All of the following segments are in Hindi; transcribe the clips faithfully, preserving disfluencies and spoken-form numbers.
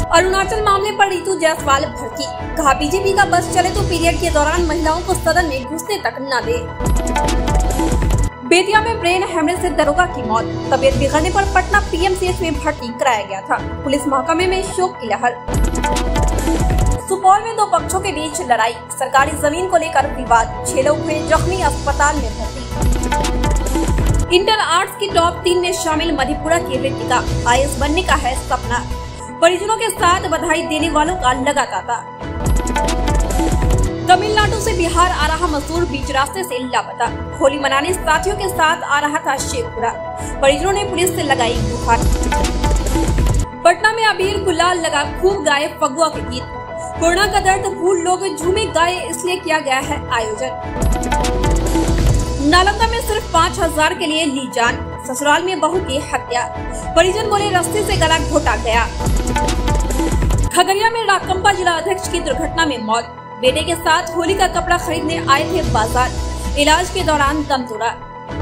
अरुणाचल मामले पर रितु जायसवाल भड़की, कहा बीजेपी का बस चले तो पीरियड के दौरान महिलाओं को सदन में घुसने तक न दे। बेतिया में ब्रेन हेमरेज से दरोगा की मौत, तबियत बिगड़ने पर पटना पीएमसीएच में भर्ती कराया गया था। पुलिस महकमे में शोक की लहर। सुपौल में दो पक्षों के बीच लड़ाई, सरकारी जमीन को लेकर विवाद, छह लोग हुए जख्मी, अस्पताल में भर्ती। इंटर आर्ट्स की टॉप तीन में शामिल मधेपुरा की रितिका, आईएएस बनने का है सपना, परिजनों के साथ बधाई देने वालों का लगा तांता। तमिलनाडु से बिहार आ रहा मजदूर बीच रास्ते से लापता, होली मनाने साथियों के साथ आ रहा था शेखपुरा, परिजनों ने पुलिस से लगाई गुहार। पटना में अबीर गुलाल लगा, खूब गाए फगुआ के गीत, कोरोना का दर्द भूल लोग झूमे गाए, इसलिए किया गया है आयोजन। नालंदा में सिर्फ पाँच हजार के लिए ली जान, ससुराल में बहू की हत्या, परिजन बोले रस्ते से गला घोटा गया। खगड़िया में राकंपा जिला अध्यक्ष की दुर्घटना में मौत, बेटे के साथ होली का कपड़ा खरीदने आए थे बाजार, इलाज के दौरान दम तोड़ा।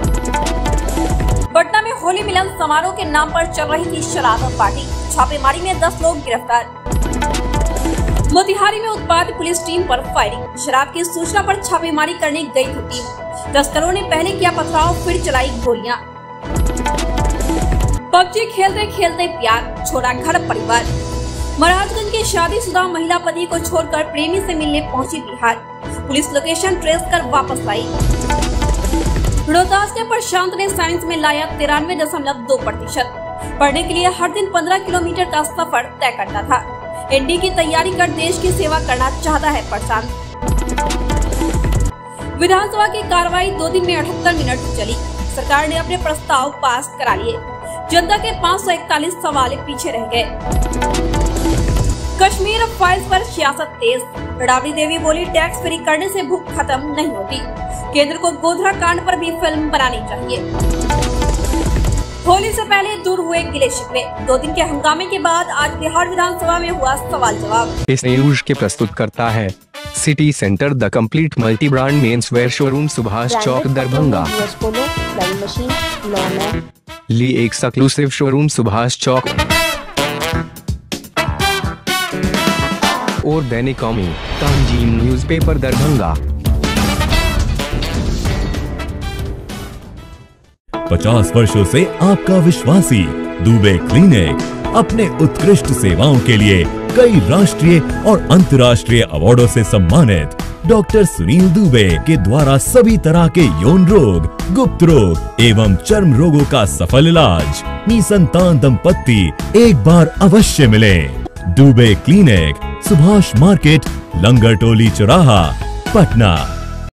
पटना में होली मिलन समारोह के नाम पर चल रही थी शराब पार्टी, छापेमारी में दस लोग गिरफ्तार। मोतिहारी में उत्पाद पुलिस टीम पर फायरिंग, शराब की सूचना पर छापेमारी करने गई थी टीम, तस्करों ने पहले किया पथराव, फिर चलाई गोलियां। पबजी खेलते खेलते प्यार, छोड़ा घर परिवार, महाराजगंज की शादीशुदा महिला पति को छोड़कर प्रेमी से मिलने पहुंची बिहार, पुलिस लोकेशन ट्रेस कर वापस आई। रोहतास के प्रशांत ने साइंस में लाया तिरानवे दशमलव दो प्रतिशत, पढ़ने के लिए हर दिन पंद्रह किलोमीटर का सफर तय करता था। एनडी की तैयारी कर देश की सेवा करना चाहता है प्रशांत। विधानसभा की कार्रवाई दो दिन में अठहत्तर मिनट चली, सरकार ने अपने प्रस्ताव पास करा लिए, जनता के पाँच सौ इकतालीस सवाल पीछे रह गए। कश्मीर फाइल्स पर सियासत तेज, राबड़ी देवी बोली टैक्स फ्री करने से भूख खत्म नहीं होती, केंद्र को गोधरा कांड पर भी फिल्म बनानी चाहिए। होली से पहले दूर हुए गिले शिकवे, दो दिन के हंगामे के बाद आज बिहार विधानसभा में हुआ सवाल जवाब। इस न्यूज के प्रस्तुत करता है city centre the complete multi brand men's wear showroom, Subhash Chowk, Darbhanga. Lee exclusive showroom, Subhash Chowk और दैनिक कौमी, तंजीम न्यूज़पेपर, दरभंगा। पचास वर्षों से आपका विश्वासी दुबे क्लिनिक अपने उत्कृष्ट सेवाओं के लिए कई राष्ट्रीय और अंतर्राष्ट्रीय अवार्डों से सम्मानित डॉक्टर सुनील दुबे के द्वारा सभी तरह के यौन रोग, गुप्त रोग एवं चर्म रोगों का सफल इलाज। निसंतान दंपत्ति एक बार अवश्य मिले। दुबे क्लिनिक, सुभाष मार्केट, लंगर टोली चौराहा, पटना।